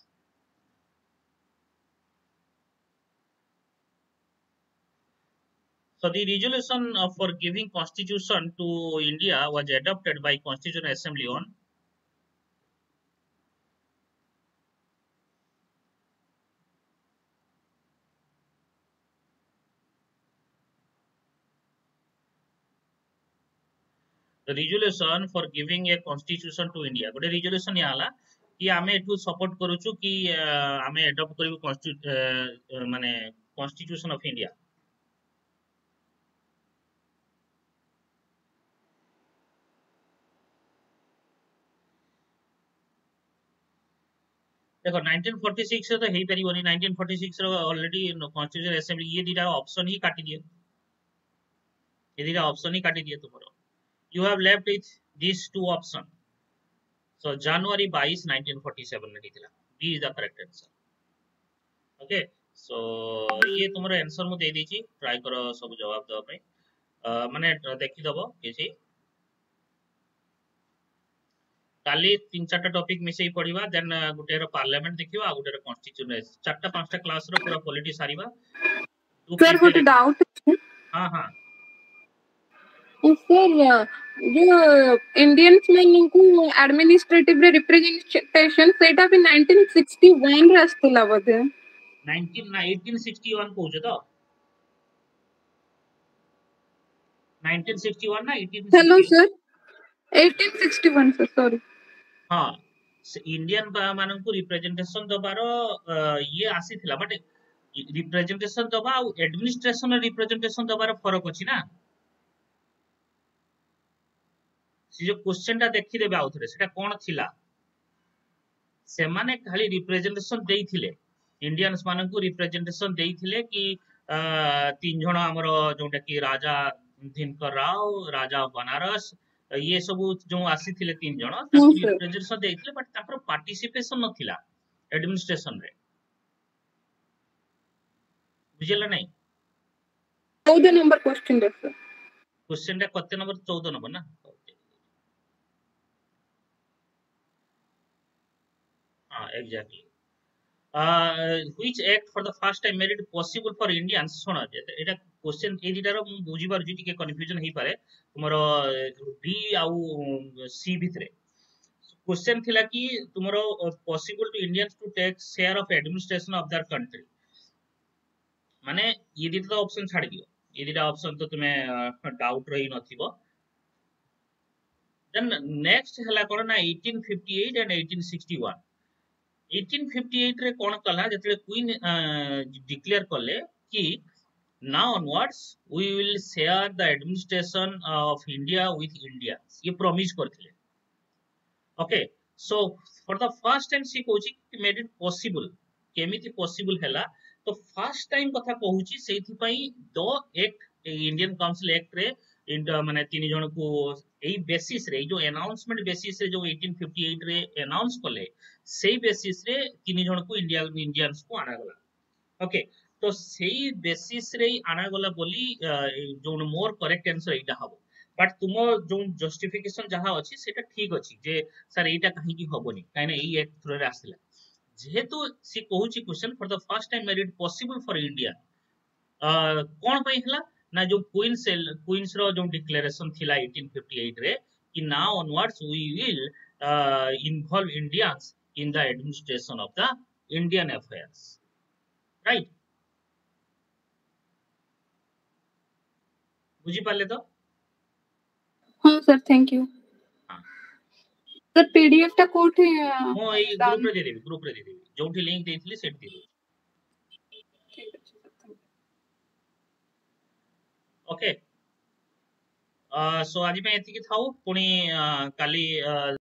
So the resolution for giving constitution to India was adopted by Constituent Assembly on the resolution for giving a constitution to India गोटे resolution याला कि आमे एठू support करूछु कि आमे adopt करिवु constitution माने constitution of India देखो नाइंटीन फोर्टी सिक्स से तो हेई परिबोनी नाइंटीन फोर्टी सिक्स रो ऑलरेडी कॉन्स्टिट्यूशन असेंबली ये दिटा ऑप्शन ही काटी दियो ये दिटा ऑप्शन ही काटी दियो तुमरो you have left with these two option so January twenty-two nineteen forty-seven में हितला B is the correct answer okay so ये तुमरो आंसर मु दे दीची ट्राई करो सब जवाब दवा पे माने देखि दबो किसी काली तीन चारटा टॉपिक मिसई पढ़िबा देन गुटे रो पार्लियामेंट देखिबा आ गुटे रो कॉन्स्टिट्यूशन चारटा पांचटा क्लास रो पूरा पॉलिटी सारीबा सर गुटे डाउट हां हां सर जो इंडियंस में को एडमिनिस्ट्रेटिव रे रिप्रेजेंटेशन सेटा भी नाइंटीन सिक्सटी वन रे आस्तला बदे नाइंटीन एटीन सिक्सटी वन कहू तो नाइंटीन सिक्सटी वन ना eighteen hello sir eighteen sixty one sir sorry हां इंडियन मानन को रिप्रेजेंटेशन दबारो ये आसी थिला बट रिप्रेजेंटेशन दबा आ एडमिनिस्ट्रेशन रिप्रेजेंटेशन दबारो फरक अछि ना सी जो क्वेश्चन टा देखि देबे आउथरे सेटा कोन थिला से माने खाली रिप्रेजेंटेशन देइथिले इंडियंस मानन को रिप्रेजेंटेशन देइथिले कि तीन जण हमरो जोटा कि राजा दिनकर राव राजा बनारस ये सब जो आसी थिले तीन जण ताको रिप्रेजेंटेशन देइथिले बट ताकर पार्टिसिपेशन नथिला एडमिनिस्ट्रेशन रे बुझिला नहीं चौदह नंबर क्वेश्चन दे सर क्वेश्चन टा कते नंबर चौदह नंबर ना हां exactly uh which act for the first time made it possible for Indians सुनो एटा क्वेश्चन ए दिटारो मु बुझी बार जी टिके कंफ्यूजन हेई पारे तुमरो डी आउ सी भितरे क्वेश्चन थिला कि तुमरो possible to Indians to take share of administration of their country माने ये दिटा ऑप्शन छाड़ दियो ये दिटा ऑप्शन तो तुमे डाउट रही नथिबो देन नेक्स्ट हला कोन ना eighteen fifty eight and eighteen sixty one eighteen fifty eight रे कोन कला जतले क्वीन डिक्लेयर करले कि now onwards we will share the administration of India with India ये प्रॉमिस करथिले okay So for the first time सी कहूची made it possible केमिति possible हैला तो first time कथा कहूची सेथि पई the act Indian council act रे माने तीन जन को एई बेसिस रे जो अनाउंसमेंट बेसिस रे जो एटीन फिफ्टी एट रे अनाउंस कले सेई बेसिस रे तीन जन को इंडिया इंडियंस को आना गला ओके तो सेई बेसिस रे आना गला बोली जो मोर करेक्ट आंसर एटा हबो बट तुम जो जस्टिफिकेशन जहाँ अच्छी सेटा ठीक अच्छी जे सर एटा कहीं की हबनी काहे ना एई एक्ट थ्रू रे आसिला जेहेतु सी कहूची question for the first time made it possible for India कोन पई हला ना जो क्वींस क्वींस रो जो डिक्लेरेशन थिला एटीन फिफ्टी एट रे कि now onwards we will involve Indians in the administration of the Indian affairs right बुझी पाले तो हाँ सर थैंक यू हाँ सर पीडीएफ टा कोठी मो एई ग्रुप रे दे देबी ग्रुप रे दे देबी जोठी लिंक देथिली सेट दे देबी ठीक अछि सर ओके सो आज मैं एतिकी थाउ पुणी काली